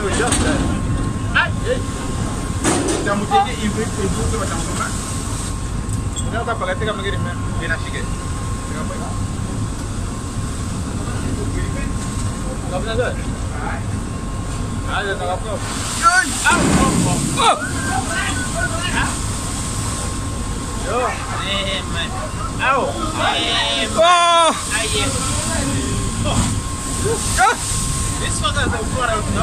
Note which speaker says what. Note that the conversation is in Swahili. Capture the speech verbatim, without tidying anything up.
Speaker 1: no just that. Ai, ei. Kamu jadi ibu ibu tu macam mana? Kenapa kau pakai tiga begini? Bina sikit. Kenapa? Kau benar ke? Ada tak apa? Yoi! Au! Oh! Yo! Eh, man. Au! Eh, oh! Ai. Oh! Ah! This was the